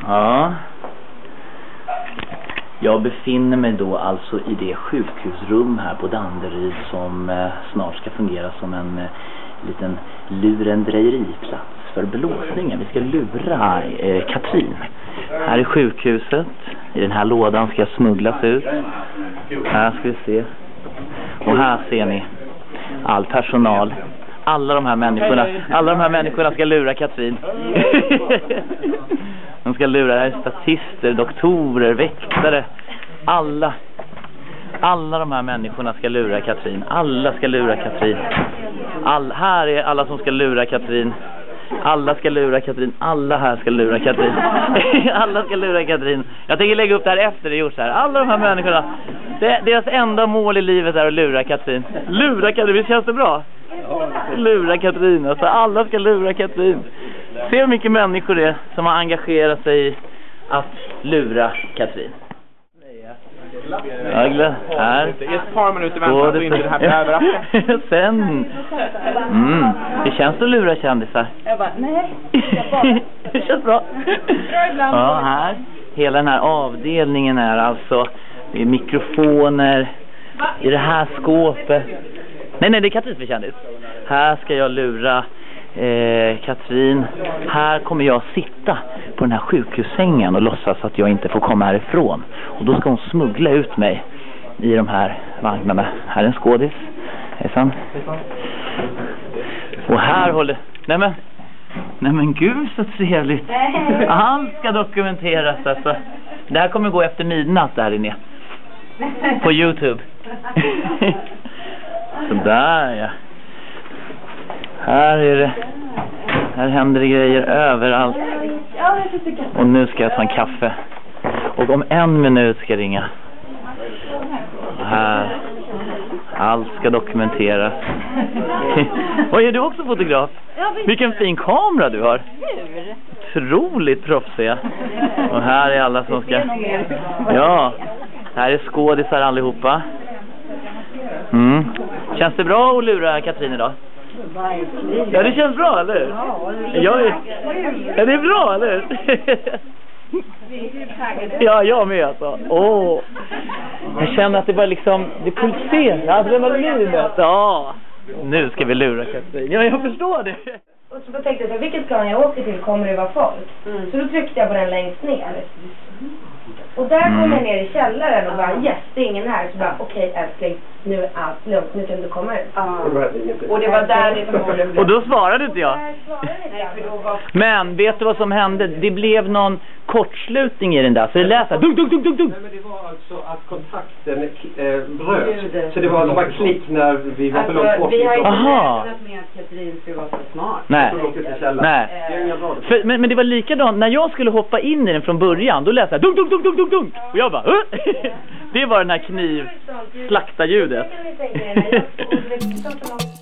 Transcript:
Ja. Jag befinner mig då alltså i det sjukhusrum här på Danderyd som snart ska fungera som en liten lurendrejeriplats för blåsningen. Vi ska lura Katrin. Här är sjukhuset. I den här lådan ska jag smugglas ut. Här ska vi se. Och här ser ni all personal. Alla de här människorna ska lura Katrin. De ska lura här statister, doktorer, väktare. Alla de här människorna ska lura Katrin. Alla ska lura Katrin. Här är alla som ska lura Katrin. Alla ska lura Katrin. Alla här ska lura Katrin. Alla ska lura Katrin. Jag tänker lägga upp det här efter det gjorts här. Alla de här människorna. Deras enda mål i livet är att lura Katrin. Lura Katrin, visst känns det bra? Lura Katrin. Alltså alla ska lura Katrin. Se hur mycket människor det är som har engagerat sig i att lura Katrin. Här. Ett par minuter väntar så inte det här behöver. Sen. Det känns att lura kändisar. Jag bara, nej. Det känns bra. Ja, här. Hela den här avdelningen är alltså det är mikrofoner i det här skåpet. Nej, det är Katrin för kändis. Här ska jag lura Katrin. Här kommer jag sitta på den här sjukhussängen och låtsas att jag inte får komma härifrån. Och då ska hon smuggla ut mig i de här vagnarna. Här är en skådis. Hejsan. Och här håller... Nej men gud så trevligt. Allt ska dokumenteras alltså. Det här kommer gå efter midnatt där inne. På YouTube. Sådär ja. Här händer det grejer överallt. Och nu ska jag ta en kaffe. Och om 1 minut ska jag ringa. Här. Allt ska dokumenteras. Oj, är du också fotograf? Vilken fin kamera du har. Otroligt proffsiga. Och här är alla som ska... Ja, här är skådisar allihopa. Känns det bra att lura Katrin idag? Ja, det känns bra, eller? Ja, det är bra, eller? Ja, jag med alltså. Jag känner att det bara liksom, det pulserar, adrenalinet. Ja, nu ska vi lura Katrin. Ja, jag förstår det. Och så tänkte jag, vilket plan jag åker till kommer det vara folk. Så då tryckte jag på den längst ner. Och där kom jag ner i källaren och bara, yes, det är ingen här. Så bara, okej, älskling, nu är allt lugnt, nu kan du komma ut. Och det var där det förmodligen. Och då svarade inte jag. Men vet du vad som hände? Det blev någon kortslutning i den där. Så det lät såhär, dunk. Nej, men det var alltså att kontakten bröt. Så det var bara klick när vi var för långt bort. Vi har inte Aha. räknat med att Katrin skulle vara så smart. Nej. Men det var likadant. När jag skulle hoppa in i den från början, då lät det såhär, dunk. Och jag bara, det var den här slakta ljudet.